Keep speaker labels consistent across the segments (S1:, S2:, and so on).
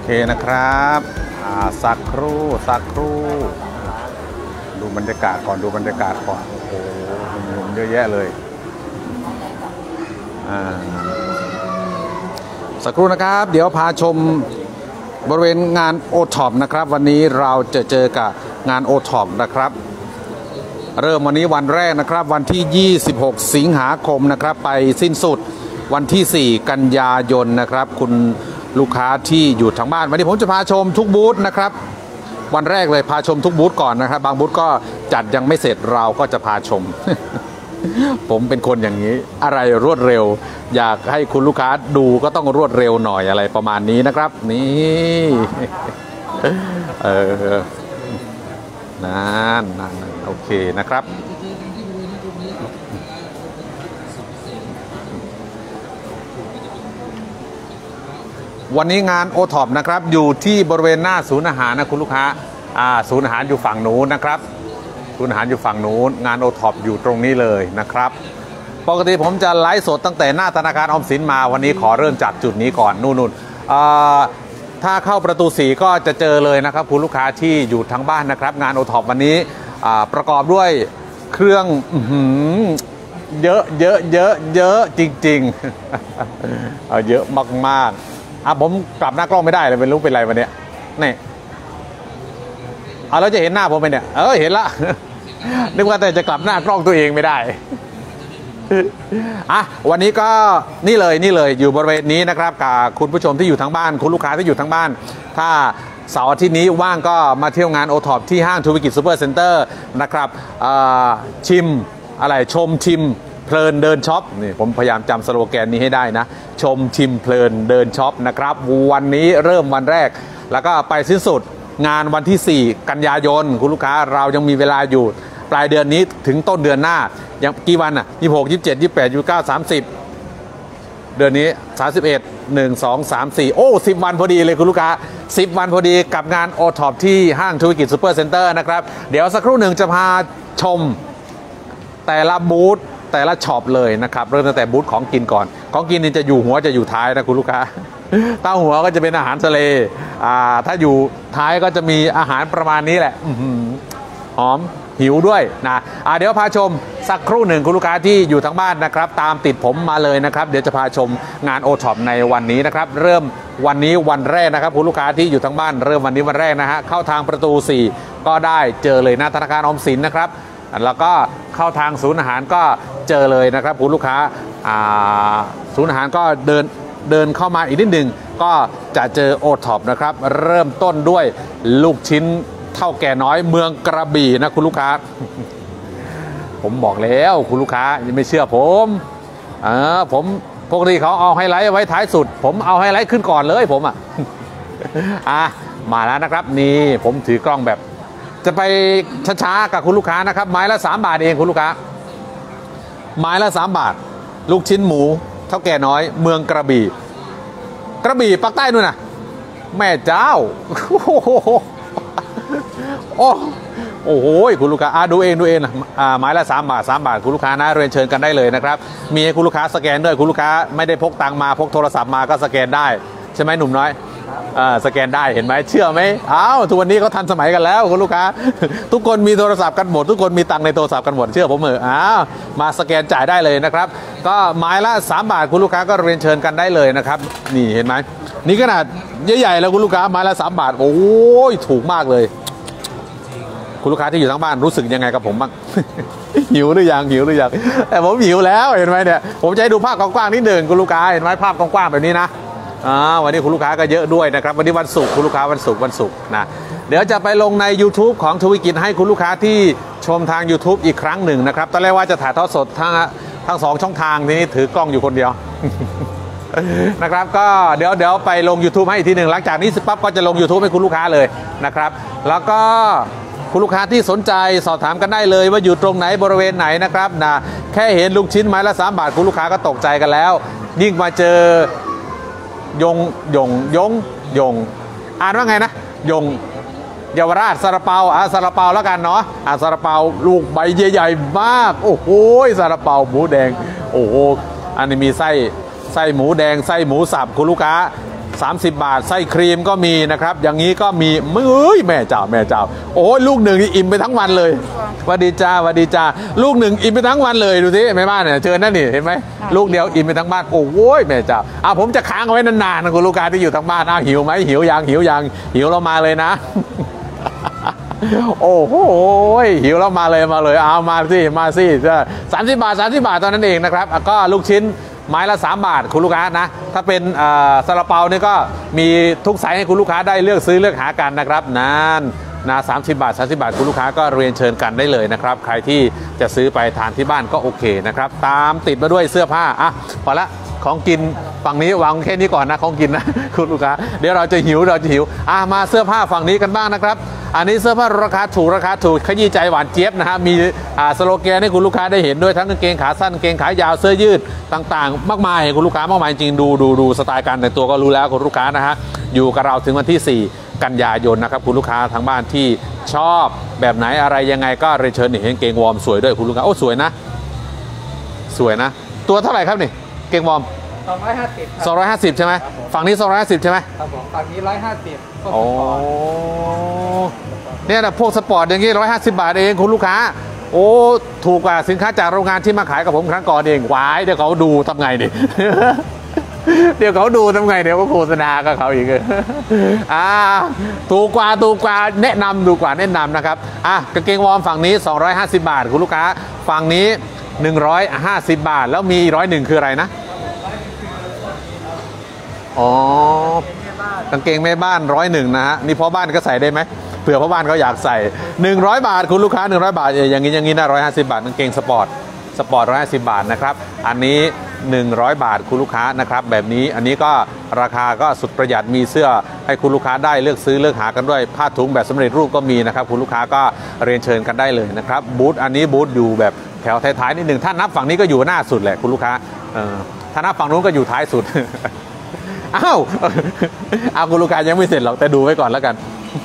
S1: นะครับสักครู่ดูบรรยากาศก่อนโอ้โหหนุ่มๆเยอะแยะเลยสักครู่นะครับเดี๋ยวพาชมบริเวณงานโอท็อปนะครับวันนี้เราจะเจอกับงานโอท็อปนะครับเริ่มวันนี้วันแรกนะครับวันที่26สิงหาคมนะครับไปสิ้นสุดวันที่4กันยายนนะครับคุณลูกค้าที่อยู่ทางบ้านวันนี้ผมจะพาชมทุกบูธนะครับวันแรกเลยพาชมทุกบูธก่อนนะครับบางบูธก็จัดยังไม่เสร็จเราก็จะพาชม ผมเป็นคนอย่างนี้อะไรรวดเร็วอยากให้คุณลูกค้าดูก็ต้องรวดเร็วหน่อยอะไรประมาณนี้นะครับนี่นั่นโอเคนะครับวันนี้งานโอท็อปนะครับอยู่ที่บริเวณหน้าศูนย์อาหารนะคุณลูกค้าศูนย์อาหารอยู่ฝั่งนู้นนะครับศูนย์อาหารอยู่ฝั่งนู้นงานโอท็อปอยู่ตรงนี้เลยนะครับปกติผมจะไลฟ์สดตั้งแต่หน้าธนาคารออมสินมาวันนี้ขอเริ่มจากจุดนี้ก่อนนู่นถ้าเข้าประตู4ก็จะเจอเลยนะครับคุณลูกค้าที่อยู่ทั้งบ้านนะครับงานโอท็อปวันนี้ประกอบด้วยเครื่องเยอะจริงๆเยอะมากๆผมกลับหน้ากล้องไม่ได้เลยไม่รู้เป็นไรวันนี้นี่เราจะเห็นหน้าผมไหมเนี่ยเห็นละ นึกว่าแต่จะกลับหน้ากล้องตัวเองไม่ได้ วันนี้ก็นี่เลยอยู่บริเวณนี้นะครับกับคุณผู้ชมที่อยู่ทั้งบ้านคุณลูกค้าที่อยู่ทั้งบ้านถ้าเสาร์อาทิตย์นี้ว่างก็มาเที่ยวงานโอท็อปที่ห้างธุรกิจซูเปอร์เซ็นเตอร์นะครับชิมเพลินเดินช็อปนี่ผมพยายามจำสโลแกนนี้ให้ได้นะชมชิมเพลินเดินช็อปนะครับวันนี้เริ่มวันแรกแล้วก็ไปสิ้นสุดงานวันที่4กันยายนคุณลูกค้าเรายังมีเวลาอยู่ปลายเดือนนี้ถึงต้นเดือนหน้ายังกี่วัน26 27 28 29 30เดือนนี้31 1 2 3 4โอ้10วันพอดีเลยคุณลูกค้า10วันพอดีกับงานโอท็อปที่ห้างธุรกิจซูเปอร์เซ็นเตอร์นะครับเดี๋ยวสักครู่หนึ่งจะพาชมแต่ละบูธแต่ละช็อปเลยนะครับเริ่มตั้งแต่บูธของกินก่อนของกินนี่จะอยู่หัวจะอยู่ท้ายนะคุณลูกค้าถ้าหัวก็จะเป็นอาหารทะเลถ้าอยู่ท้ายก็จะมีอาหารประมาณนี้แหละหอมหิวด้วยนะเดี๋ยวพาชมสักครู่หนึ่งคุณลูกค้าที่อยู่ทั้งบ้านนะครับตามติดผมมาเลยนะครับเดี๋ยวจะพาชมงานโอท็อปในวันนี้นะครับเริ่มวันนี้วันแรกนะครับคุณลูกค้าที่อยู่ทั้งบ้านเริ่มวันนี้วันแรกนะฮะเข้าทางประตู4ก็ได้เจอเลยหน้าธนาคารออมสินนะครับแล้วก็เข้าทางศูนย์อาหารก็เจอเลยนะครับคุณลูกค้าศูนย์อาหารก็เดินเข้ามาอีกนิดหนึ่งก็จะเจอโอท็อปนะครับเริ่มต้นด้วยลูกชิ้นเท่าแก่น้อยเมืองกระบี่นะคุณลูกค้า ผมบอกแล้วคุณลูกค้ายังไม่เชื่อผมปกติเขาเอาไฮไลท์ไว้ท้ายสุดผมเอาไฮไลท์ขึ้นก่อนเลยผมมาแล้วนะครับนี่ผมถือกล้องแบบจะไปช้าๆกับคุณลูกค้านะครับไม้ละ3 บาทเองคุณลูกค้าไม้ละ3 บาทลูกชิ้นหมูเท่าแก่น้อยเมืองกระบี่ภาคใต้นู่นน่ะแม่เจ้าโอ้โหคุณลูกค้าดูเองนะไม้ละ3 บาทคุณลูกค้านะเรียนเชิญกันได้เลยนะครับมีให้คุณลูกค้าสแกนด้วยคุณลูกค้าไม่ได้พกตังมาพกโทรศัพท์มาก็สแกนได้ใช่ไหมหนุ่มน้อยสแกนได้เห็นไหมเชื่อไหมทุกวันนี้เขาทันสมัยกันแล้วคุณลูกค้าทุกคนมีโทรศัพท์กันหมดทุกคนมีตังในโทรศัพท์กันหมดเชื่อผมมาสแกนจ่ายได้เลยนะครับก็ไม้ละ3 บาทคุณลูกค้าก็เรียนเชิญกันได้เลยนะครับนี่เห็นไหมนี่ขนาดใหญ่ๆแล้วคุณลูกค้าไม้ละ3 บาทโอ้ยถูกมากเลยคุณลูกค้าที่อยู่ทั้งบ้านรู้สึกยังไงกับผมบ้าง หิวหรือยังแต่ผมหิวแล้วเห็นไหมเนี่ยผมจะให้ดูภาพกว้างๆนิดหนึ่งคุณลูกค้าเห็นไหมภาพกว้างๆแบบนี้นะวันนี้คุณลูกค้าก็เยอะด้วยนะครับวันนี้วันศุกร์คุณลูกค้าวันศุกร์นะเดี๋ยวจะไปลงใน YouTube ของทวีกิจให้คุณลูกค้าที่ชมทาง YouTube อีกครั้งหนึ่งนะครับตอนแรกว่าจะถ่ายทอดสดทั้ง2 ช่องทางทีนี้ถือกล้องอยู่คนเดียว นะครับก็เดี๋ยวไปลง YouTube ให้อีกทีหนึ่งหลังจากนี้ปั๊บก็จะลง YouTube ให้คุณลูกค้าเลยนะครับแล้วก็คุณลูกค้าที่สนใจสอบถามกันได้เลยว่าอยู่ตรงไหนบริเวณไหนนะครับนะแค่เห็นลูกชิ้นไม้ละ3 บาทคุณลูกค้าก็ตกใจกันแล้วยิ่งมาเจอยงอ่านว่าไงนะยงเยาวราชซาลาเปาซาลาเปาแล้วกันเนาะซาลาเปาลูกใบใหญ่ๆมากโอ้โหซาลาเปาหมูแดงโอ้โหอันนี้มีไส้หมูแดงไส้หมูสับคุณลูกค้า 30 บาทไส้ครีมก็มีนะครับอย่างนี้ก็มีแม่เจ้าโอ้ยลูกหนึ่งอิ่มไปทั้งวันเลยวัสดีจ้าลูกหนึ่งอิ่มไปทั้งวันเลยดูสิแม่บ้านเนี่ยเชิญนั่นนี่เห็นไหมลูกเดียวอิ่มไปทั้งบ้านโอ้ยแม่เจ้าผมจะค้างไว้นานๆนะคุณลูกค้าที่อยู่ทั้งบ้านหิวไหมหิวยังหิวเรามาเลยนะโอ้โหหิวแล้วมาเลยเอามาสิ30 บาทตอนนั้นเองนะครับก็ลูกชิ้นไม้ละ3 บาทคุณลูกค้านะถ้าเป็นซาลาเปาเนี่ยก็มีทุกไซส์ให้คุณลูกค้าได้เลือกซื้อเลือกหากันนะครับนั่นนะ30 บาทคุณลูกค้าก็เรียนเชิญกันได้เลยนะครับใครที่จะซื้อไปทานที่บ้านก็โอเคนะครับตามติดมาด้วยเสื้อผ้าพอละของกินฝั่งนี้วางแค่นี้ก่อนนะของกินนะคุณลูกค้าเดี๋ยวเราจะหิวมาเสื้อผ้าฝั่งนี้กันบ้างนะครับอันนี้เสื้อผ้าราคาถูกขยี้ใจหวานเจี๊ยบนะฮะมีสโลแกนให้คุณลูกค้าได้เห็นด้วยทั้งกางเกงขาสั้นกางเกงขายาวเสื้อยืดต่างๆมากมายให้คุณลูกค้ามากมายจริงดูสไตล์การแต่งตัวก็รู้แล้วคุณลูกค้านะฮะอยู่กับเราถึงวันที่4 กันยายนนะครับคุณลูกค้าทางบ้านที่ชอบแบบไหนอะไรยังไงก็เรียนเชิญนี่เห็นเกงวอร์มสวยด้วยคุณลูกค้าโอ้สวยนะตัวเท่าไหร่ครับนี่เกงวอร์ม250ใช่ไหมฝั่งนี้250ใช่ไหม
S2: ครับผมฝั่งนี้150โอ้
S1: เนี่ยนะพวกสปอร์ตอย่างนี้150 บาทเองคุณลูกค้าโอ้ถูกกว่าสินค้าจากโรงงานที่มาขายกับผมครั้งก่อนเองวายเดี๋ยวเขาดูทำไงดิ เดี๋ยวเขาดูทำไงเดี๋ยวก็โฆษณากับเขาอีกถูกกว่าแนะนำนะครับกางเกงวอร์มฝั่งนี้250 บาทคุณลูกค้าฝั่งนี้150 บาทแล้วมี101คืออะไรนะกางเกงแม่บ้าน101นะฮะนี่พ่อบ้านก็ใส่ได้ไหมเผื่อพ่อบ้านเขาอยากใส่100 บาทคุณลูกค้า100 บาทอย่างนี้นะ150 บาทกางเกงสปอร์ต150 บาทนะครับอันนี้100 บาทคุณลูกค้านะครับแบบนี้อันนี้ก็ราคาก็สุดประหยัดมีเสื้อให้คุณลูกค้าได้เลือกซื้อเลือกหากันด้วยผ้าถุงแบบสำเร็จรูปก็มีนะครับคุณลูกค้าก็เรียนเชิญกันได้เลยนะครับบูธอันนี้บูธอยู่แบบแถวท้ายๆนิดหนึ่งถ้านับฝั่งนี้ก็อยู่หน้าสุดแหละคุณลูกค้าถ้านับฝั่งนู้นก็อยู่ท้ายสุดคุณลูกค้ายังไม่เสร็จหรอกแต่ดูไว้ก่อนแล้วกัน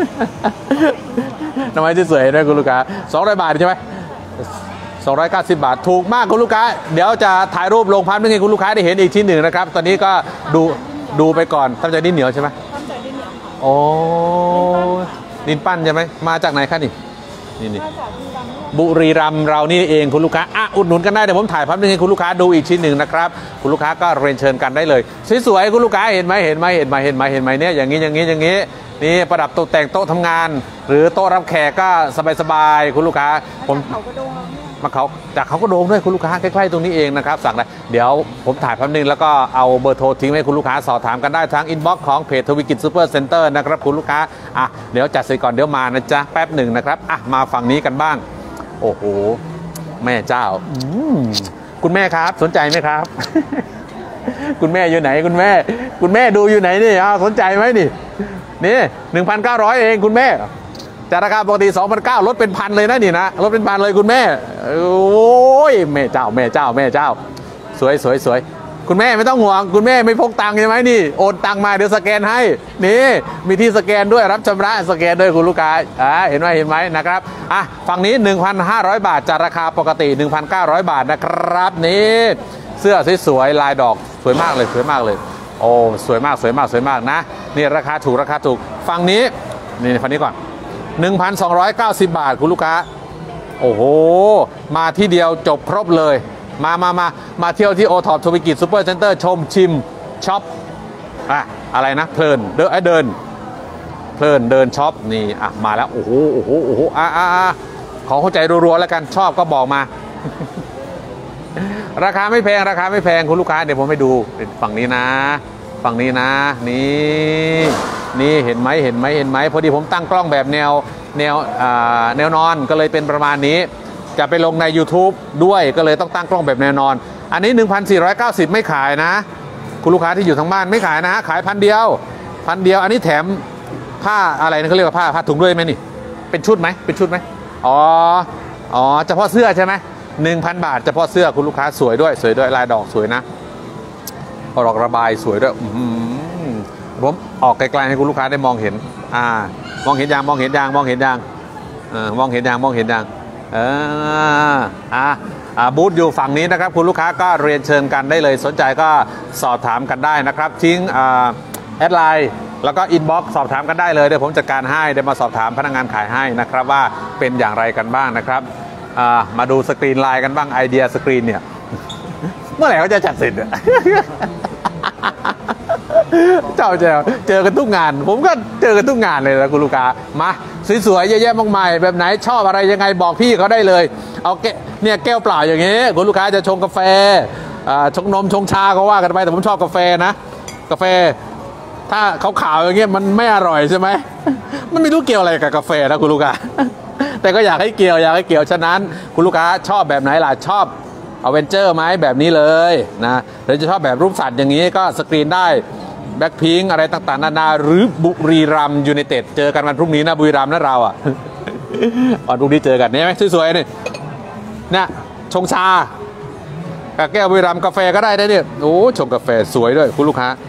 S1: ทำไมจะสวยด้วยคุณลูกค้า200 บาทใช่ไหม290 บาทถูกมากคุณลูกค้าเดี๋ยวจะถ่ายรูปลงพันให้คุณลูกค้าได้เห็นอีกชิ้นหนึ่งนะครับตอนนี้ก็ดูไปก่อนทำใจดินเหนียวใช่ไหมทำใจดินเหนียวโอ้ดินปั้นใช่ไหมมาจากไหนคะนี่บุรีรัมย์เรานี่เองคุณลูกค้าอุดหนุนกันได้เดี๋ยวผมถ่ายภาพให้คุณลูกค้าดูอีกชิ้นหนึ่งนะครับคุณลูกค้าก็เรียนเชิญกันได้เลยสวยๆคุณลูกค้าเห็นไหมเนี่ยอย่างนี้นี่ประดับตกแต่งโต๊ะทำงานหรือโต๊ะรับแขกก็สบายๆคุณลูกค้าจากเขาก็โดงด้วยคุณลูกค้าใกล้ๆตรงนี้เองนะครับสั่งได้เดี๋ยวผมถ่ายภาพนึงแล้วก็เอาเบอร์โทรทิ้งให้คุณลูกค้าสอบถามกันได้ทางอินบ็อกซ์ของเพจทวีกิจซูเปอร์เซ็นเตอร์นะครับคุณลูกค้าเดี๋ยวจัดเสร็จก่อนเดี๋ยวมานะจ๊ะแป๊บหนึ่งนะครับมาฝั่งนี้กันบ้างโอ้โหแม่เจ้าคุณแม่ครับสนใจไหมครับ คุณแม่อยู่ไหนคุณแม่ดูอยู่ไหนนี่สนใจไหมนี่1,900 เองคุณแม่จากราคาปกติ 2,900 ลดเป็นพันเลยนะนี่นะลดเป็นพันเลยคุณแม่โอ้ยแม่เจ้าสวยคุณแม่ไม่ต้องห่วงคุณแม่ไม่พกตังค์ใช่ไหมนี่โอนตังค์มาเดี๋ยวสแกนให้นี่มีที่สแกนด้วยรับชำระสแกนด้วยคุณลูกค้าเห็นไหมนะครับฝั่งนี้ 1,500 บาทจากราคาปกติ 1,900 บาทนะครับนี่เสื้อสวยๆลายดอกสวยมากเลยโอ้สวยมากนะนี่ราคาถูกฝั่งนี้ก่อน 1,290 บาทคุณลูกค้าโอ้โหมาที่เดียวจบครบเลยมาเที่ยวที่โอท็อปทวีกิจซูเปอร์เซ็นเตอร์ชมชิมช็อปอะไรนะเพลินเดินช็อปนี่มาแล้วโอ้โหขอเข้าใจรัวๆแล้วกันชอบก็บอกมา ราคาไม่แพงคุณลูกค้าเดี๋ยวผมให้ดูฝั่งนี้นะนี่เห็นไหมพอดีผมตั้งกล้องแบบแนวนอนก็เลยเป็นประมาณนี้จะไปลงใน YouTube ด้วยก็เลยต้องตั้งกล้องแบบแนวนอนอันนี้ 1,490 ไม่ขายนะคุณลูกค้าที่อยู่ทางบ้านไม่ขายนะขาย1,000 เดียวอันนี้แถมผ้าอะไรนะเขาเรียกว่าผ้าถุงด้วยไหมนี่เป็นชุดไหมอ๋อเฉพาะเสื้อใช่ไหม1,000 บาทเฉพาะเสื้อคุณลูกค้าสวยด้วยลายดอกสวยนะดอกระบายสวยด้วยผมออกไกลๆให้คุณลูกค้าได้มองเห็นมองเห็นยังบูธอยู่ฝั่งนี้นะครับคุณลูกค้าก็เรียนเชิญกันได้เลยสนใจก็สอบถามกันได้นะครับทิ้งแอดไลน์แล้วก็อินบ็อกซ์สอบถามกันได้เลยเดี๋ยวผมจัดการให้เดี๋ยวมาสอบถามพนักงานขายให้นะครับว่าเป็นอย่างไรกันบ้างนะครับมาดูสกรีนไลน์กันบ้างไอเดียสกรีนเนี่ยเมื่อไหร่เขาจะจัดเสร็จเจ้าเจอกันทุกงานผมก็เจอกันทุกงานเลยนะคุณลูกค้ามาสวยๆเยอะแยะมากมายแบบไหนชอบอะไรยังไงบอกพี่เขาได้เลยเอาเนี่ยแก้วเปล่าอย่างนี้คุณลูกค้าจะชงกาแฟชงนมชงชาก็ว่ากันไปแต่ผมชอบกาแฟนะกาแฟถ้าขาวๆอย่างเงี้ยมันไม่อร่อยใช่ไหมมันไม่รู้เกี่ยวอะไรกับกาแฟนะคุณลูกค้าแต่ก็อยากให้เกี่ยวฉะนั้นคุณลูกค้าชอบแบบไหนล่ะชอบอเวนเจอร์ไหมแบบนี้เลยนะหรือจะชอบแบบรูปสัตว์อย่างนี้ก็สกรีนได้แบ็คพิงอะไรต่างๆนานาหรือบุรีรัมย์ยูไนเต็ดเจอกันวันพรุ่งนี้นะบุรีรัมย์นะเราอ่ะวันพรุ่งนี้เจอกันนี่ไหมสวยๆนี่เนี่ยชงชาแก้วบุรีรัมย์กาแฟก็ได้เนี่ยโอ้ชงกาแฟสวยด้วยคุณลูกค้า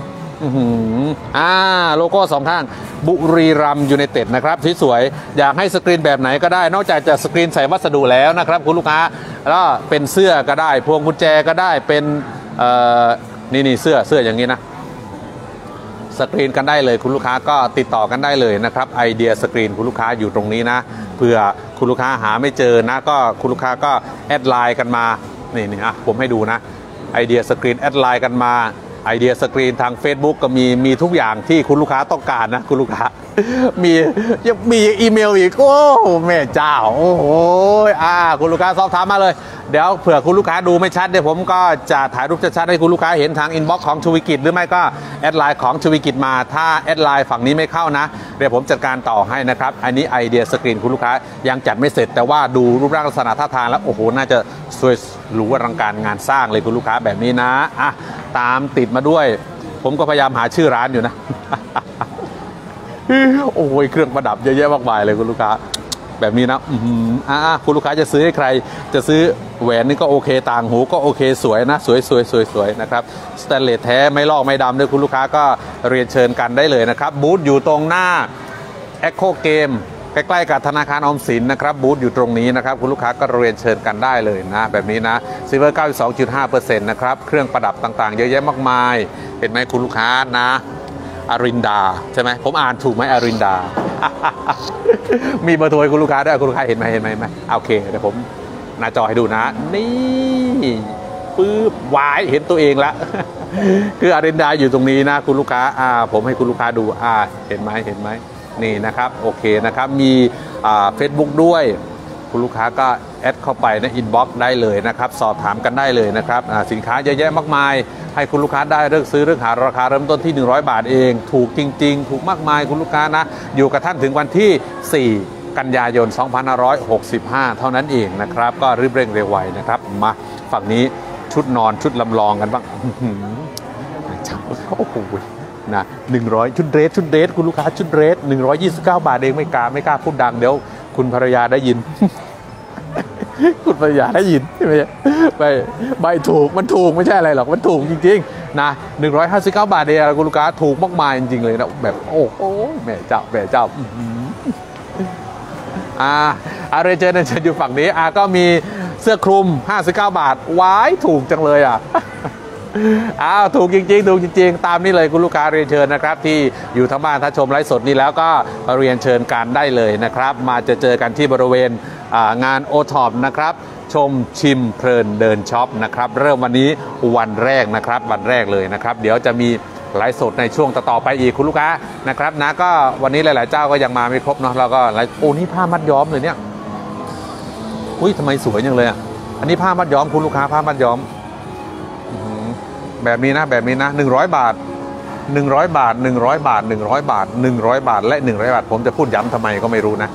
S1: โลโก้สองข้างบุรีรัมย์ยูไนเต็ดนะครับสวยๆอยากให้สกรีนแบบไหนก็ได้นอกจากจะสกรีนใส่วัสดุแล้วนะครับคุณลูกค้าแล้วเป็นเสื้อก็ได้พวงกุญแจก็ได้เป็นนี่เสื้ออย่างนี้นะสกรีนกันได้เลยคุณลูกค้าก็ติดต่อกันได้เลยนะครับไอเดียสกรีนคุณลูกค้าอยู่ตรงนี้นะเพื่อคุณลูกค้าหาไม่เจอนะก็คุณลูกค้าก็แอดไลน์กันมานี่ผมให้ดูนะไอเดียสกรีนแอดไลน์กันมาไอเดียสกรีนทาง Facebook ก็มีทุกอย่างที่คุณลูกค้าต้องการนะคุณลูกค้ามีอีเมลอีกโอ้แม่เจ้าโอ้โหคุณลูกค้าสอบถามมาเลยเดี๋ยวเผื่อคุณลูกค้าดูไม่ชัดเดี๋ยวผมก็จะถ่ายรูปชัดๆให้คุณลูกค้าเห็นทางอินบ็อกซ์ของชูวิกิจหรือไม่ก็แอดไลน์ของชูวิกิจมาถ้าแอดไลน์ฝั่งนี้ไม่เข้านะเดี๋ยวผมจัดการต่อให้นะครับอันนี้ไอเดียสกรีนคุณลูกค้ายังจัดไม่เสร็จแต่ว่าดูรูปร่างลักษณะท่าทางแล้วโอ้โหน่าจะสวยหรูอลังการงานสร้างเลยคุณลูกค้าแบบนี้นะตามติดมาด้วยผมก็พยายามหาชื่อร้านอยู่นะโอ้ยเครื่องประดับเยอะแยะมากมายเลยคุณลูกค้าแบบนี้นะคุณลูกค้าจะซื้อให้ใครจะซื้อแหวนนี่ก็โอเคต่างหูก็โอเคสวยนะสวยนะครับสแตนเลสแท้ไม่ลอกไม่ดำด้วยคุณลูกค้าก็เรียนเชิญกันได้เลยนะครับบูธอยู่ตรงหน้าแอคโคเกมใกล้ๆกับธนาคารออมสินนะครับบูธอยู่ตรงนี้นะครับคุณลูกค้าก็เรียนเชิญกันได้เลยนะแบบนี้นะซิลเวอร์ 92.5% นะครับเครื่องประดับต่างๆเยอะแยะมากมายเห็นไหมคุณลูกค้านะอารินดาใช่ไหมผมอ่านถูกไหมอารินดา มีเบอร์โทรคุณลูกค้าด้วยคุณลูกค้าเห็นไหมโอเคเดี๋ยวผมหน้าจอให้ดูนะนี่ปื๊บวายเห็นตัวเองแล้ว คืออารินดาอยู่ตรงนี้นะคุณลูกค้าผมให้คุณลูกค้าดูเห็นไหมนี่นะครับโอเคนะครับมีFacebook ด้วยคุณลูกค้าก็แอดเข้าไปในอินบ็อกซ์ได้เลยนะครับสอบถามกันได้เลยนะครับสินค้าเยอะแยะมากมายให้คุณลูกค้าได้เลือกซื้อเลือกหาราคาเริ่มต้นที่100 บาทเองถูกจริงๆถูกมากมายคุณลูกค้านะอยู่กับท่านถึงวันที่4 กันยายน 2565 เท่านั้นเองนะครับก็รีบเร่งเร็วไวนะครับมาฝั่งนี้ชุดนอนชุดลำลองกันบ้างโอ้โหนะ100ชุดเดรสคุณลูกค้าชุดเดรส129 บาทเองไม่กล้าพูดดังเดี๋ยวคุณภรรยาได้ยิน คุณภรรยาได้ยินใช่ไหมใบถูกมันถูกไม่ใช่อะไรหรอกมันถูกจริงๆนะ159 บาทเองคุณลูกค้าถูกมากมายจริงๆเลยนะแบบโอ้โหแม่เจ้าเรเจอร์อยู่ฝั่งนี้ก็มีเสื้อคลุม59 บาทว้ายถูกจังเลยถูกจริงตามนี้เลยคุณลูกค้าเรียนเชิญนะครับที่อยู่ทั้งบ้านถ้าชมไลฟ์สดนี้แล้วก็เรียนเชิญกันได้เลยนะครับมาเจอกันที่บริเวณงานโอท็อปนะครับชมชิมเพลินเดินช็อปนะครับเริ่มวันนี้วันแรกนะครับวันแรกเลยนะครับเดี๋ยวจะมีไลฟ์สดในช่วงต่อไปอีกคุณลูกค้านะครับนะก็วันนี้หลายๆเจ้าก็ยังมาไม่ครบเนาะเราก็โอ้นี่ผ้ามัดย้อมเลยเนี่ยอุ้ยทำไมสวยจังเลยอันนี้ผ้ามัดย้อมคุณลูกค้าผ้ามัดย้อมแบบนี้นะ100 บาท100 บาท100 บาท100 บาท100 บาทและ100 บาทผมจะพูดย้ำทำไมก็ไม่รู้นะ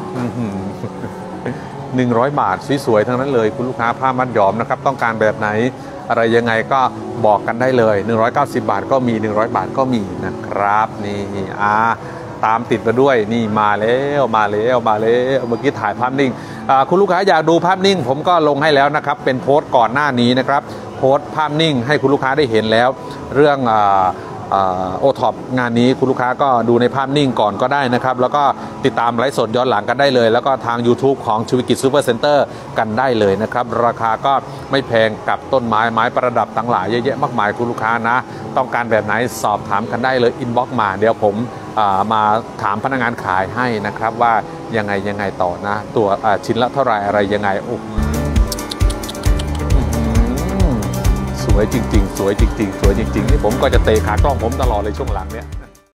S1: 100 บาทสวยๆทั้งนั้นเลยคุณลูกค้าผ้ามัดย้อมนะครับต้องการแบบไหนอะไรยังไงก็บอกกันได้เลย190 บาทก็มี100 บาทก็มีนะครับนี่ตามติดมาด้วยนี่มาแล้วเมื่อกี้ถ่ายภาพนิ่งคุณลูกค้าอยากดูภาพนิ่งผมก็ลงให้แล้วนะครับเป็นโพสต์ก่อนหน้านี้นะครับโพสต์ภาพนิ่งให้คุณลูกค้าได้เห็นแล้วเรื่องโอท็อปงานนี้คุณลูกค้าก็ดูในภาพนิ่งก่อนก็ได้นะครับแล้วก็ติดตามไลฟ์สดย้อนหลังกันได้เลยแล้วก็ทาง YouTube ของชูวิกิจซูเปอร์เซ็นเตอร์กันได้เลยนะครับราคาก็ไม่แพงกับต้นไม้ประดับต่างหลายเยอะแยะมากมายคุณลูกค้านะต้องการแบบไหนสอบถามกันได้เลยอินบ็อกซ์มาเดี๋ยวผมมาถามพนักงานขายให้นะครับว่ายังไงต่อนะตัวชิ้นละเท่าไหร่อะไรยังไงสวยจริงๆสวยจริงๆสวยจริงๆนี่ผมก็จะเตะขากล้องผมตลอดเลยช่วงหลังเนี้ย